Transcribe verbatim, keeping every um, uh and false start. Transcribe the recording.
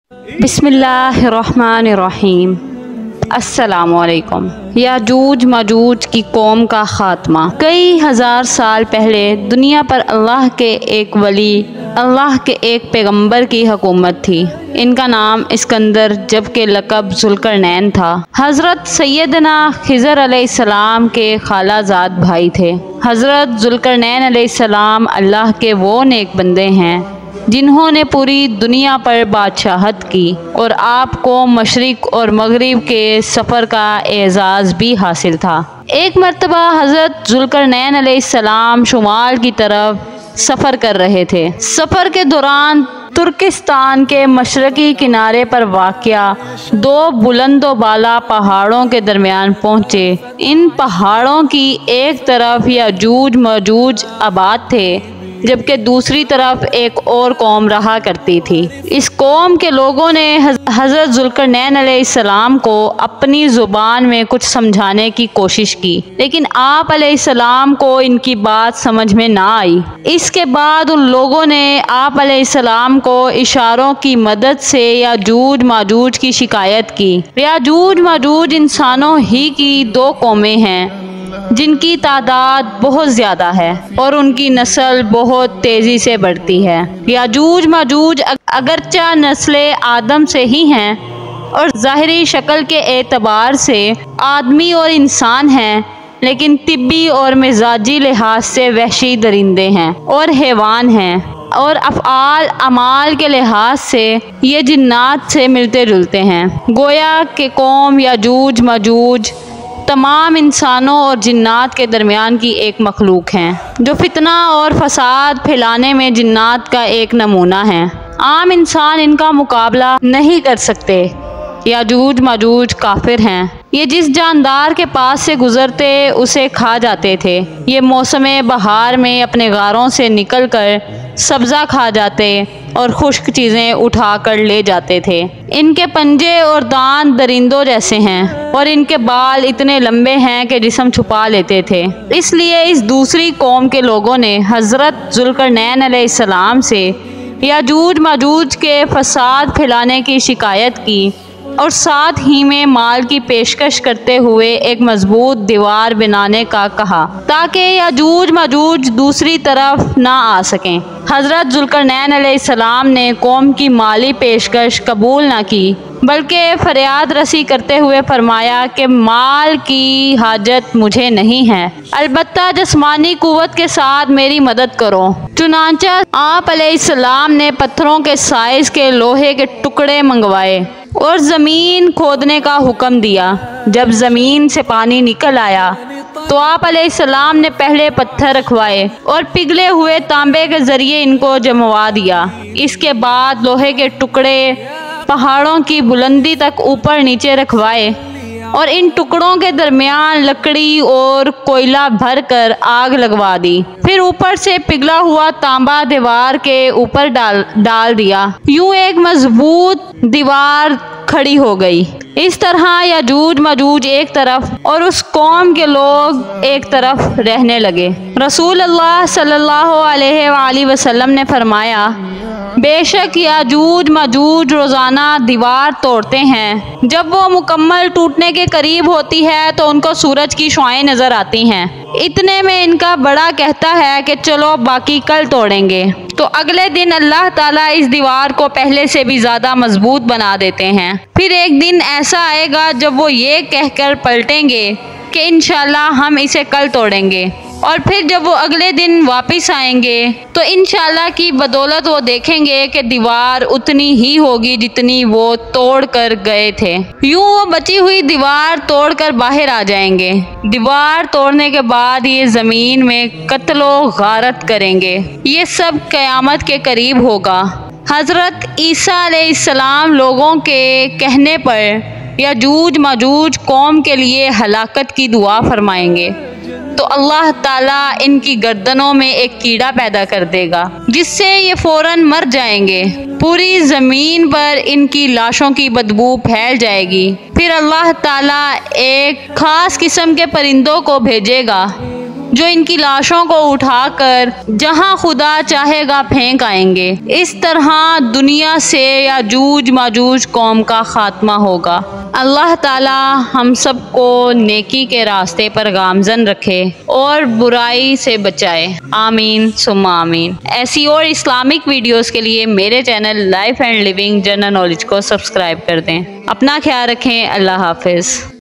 बिस्मिल्लाहिर्रहमानिर्रहीम। अस्सलामुअलैकुम। याजूज माजूज की कौम का ख़ात्मा। कई हज़ार साल पहले दुनिया पर अल्लाह के एक वली, अल्लाह के एक पैगंबर की हुकूमत थी। इनका नाम इस्कंदर जबकि लक़ब ज़ुल्करनैन था। हज़रत सैयदना खिज़र अलैहिस्सलाम के खालाजाद भाई थे। हज़रत ज़ुल्करनैन अलैहिस्सलाम अल्लाह के वो नेक बंदे हैं जिन्होंने पूरी दुनिया पर बादशाहत की और आपको मशरिक़ और मगरिब के सफ़र का एज़ाज़ भी हासिल था। एक मरतबा हज़रत ज़ुल्करनैन अलैहिस्सलाम शुमाल की तरफ सफ़र कर रहे थे। सफ़र के दौरान तुर्किस्तान के मशरक़ी किनारे पर वाक़या दो बुलंद व बाला पहाड़ों के दरमियान पहुँचे। इन पहाड़ों की एक तरफ याजूज माजूज आबाद थे जबकि दूसरी तरफ एक और कौम रहा करती थी। इस कौम के लोगों ने हज़रत ज़ुल्करनैन अलैहिस्सलाम को अपनी ज़ुबान में कुछ समझाने की कोशिश की, लेकिन आप अलैहिस्सलाम को इनकी बात समझ में ना आई। इसके बाद उन लोगों ने आप अलैहिस्सलाम को इशारों की मदद से याजूज माजूज की शिकायत की। याजूज माजूज इंसानों ही की दो कौमें हैं जिनकी तादाद बहुत ज़्यादा है और उनकी नस्ल बहुत तेज़ी से बढ़ती है। याजूज माजूज अगरचा नस्ल आदम से ही हैं और ज़ाहिरी शक्ल के एतबार से आदमी और इंसान हैं, लेकिन तिब्बी और मिजाजी लिहाज से वहशी दरिंदे हैं और हैवान हैं और अफ़आल अमाल के लिहाज से ये जिन्नात से मिलते जुलते हैं। गोया के कौम याजूज माजूज तमाम इंसानों और जिन्नात के दरमियान की एक मखलूक हैं जो फितना और फसाद फैलाने में जिन्नात का एक नमूना है। आम इंसान इनका मुकाबला नहीं कर सकते। याजूज माजूज काफिर हैं। ये जिस जानदार के पास से गुजरते उसे खा जाते थे। ये मौसम बहार में अपने गारों से निकलकर सब्ज़ा खा जाते और खुश्क चीज़ें उठा कर ले जाते थे। इनके पंजे और दांत दरिंदों जैसे हैं और इनके बाल इतने लंबे हैं कि जिस्म छुपा लेते थे। इसलिए इस दूसरी कौम के लोगों ने हज़रत ज़ुल्करनैन अलैहिस्सलाम से याजूज माजूज के फसाद फैलाने की शिकायत की और साथ ही में माल की पेशकश करते हुए एक मजबूत दीवार बनाने का कहा ताकि याजूज माजूज दूसरी तरफ ना आ सकें। हज़रत ज़ुल्करनैन अलैहिस्सलाम ने कौम की माली पेशकश कबूल ना की, बल्कि फरियाद रसी करते हुए फरमाया कि माल की हाजत मुझे नहीं है, अलबत्ता जिस्मानी कुव्वत के साथ मेरी मदद करो। चुनांचा आप अलैहिस्सलाम ने पत्थरों के साइज के लोहे के टुकड़े मंगवाए और ज़मीन खोदने का हुक्म दिया। जब ज़मीन से पानी निकल आया तो आप अलैहिस्सलाम ने पहले पत्थर रखवाए और पिघले हुए तांबे के ज़रिए इनको जमवा दिया। इसके बाद लोहे के टुकड़े पहाड़ों की बुलंदी तक ऊपर नीचे रखवाए और इन टुकड़ों के दरमियान लकड़ी और कोयला भरकर आग लगवा दी। फिर ऊपर से पिघला हुआ तांबा दीवार के ऊपर डाल डाल दिया। यूं एक मजबूत दीवार खड़ी हो गई। इस तरह याजूज माजूज एक तरफ और उस कौम के लोग एक तरफ रहने लगे। रसूल अल्लाह सल्लल्लाहु अलैहि वसल्लम ने फरमाया, बेशक याजूज माजूज रोज़ाना दीवार तोड़ते हैं। जब वो मुकम्मल टूटने के करीब होती है तो उनको सूरज की शुआएं नज़र आती हैं। इतने में इनका बड़ा कहता है कि चलो बाकी कल तोड़ेंगे, तो अगले दिन अल्लाह ताला इस दीवार को पहले से भी ज़्यादा मजबूत बना देते हैं। फिर एक दिन ऐसा आएगा जब वो ये कहकर पलटेंगे कि इंशाल्लाह हम इसे कल तोड़ेंगे, और फिर जब वो अगले दिन वापस आएंगे तो इंशाल्लाह की बदौलत वो देखेंगे कि दीवार उतनी ही होगी जितनी वो तोड़ कर गए थे। यूं वो बची हुई दीवार तोड़ कर बाहर आ जाएंगे। दीवार तोड़ने के बाद ये ज़मीन में कत्लो गारत करेंगे। ये सब क़यामत के करीब होगा। हज़रत ईसा अलैहिस्सलाम लोगों के कहने पर याजूज माजूज कौम के लिए हलाकत की दुआ फरमाएंगे तो अल्लाह ताला इनकी गर्दनों में एक कीड़ा पैदा कर देगा जिससे ये फौरन मर जाएंगे। पूरी ज़मीन पर इनकी लाशों की बदबू फैल जाएगी। फिर अल्लाह ताला एक ख़ास किस्म के परिंदों को भेजेगा जो इनकी लाशों को उठाकर जहां खुदा चाहेगा फेंक आएंगे। इस तरह दुनिया से याजूज माजूज कौम का खात्मा होगा। अल्लाह ताला हम सबको नेकी के रास्ते पर गामजन रखे और बुराई से बचाए। आमीन सुम्मा आमीन। ऐसी और इस्लामिक वीडियोस के लिए मेरे channel life and living general knowledge को सब्सक्राइब कर दें। अपना ख्याल रखें। अल्लाह हाफिज़।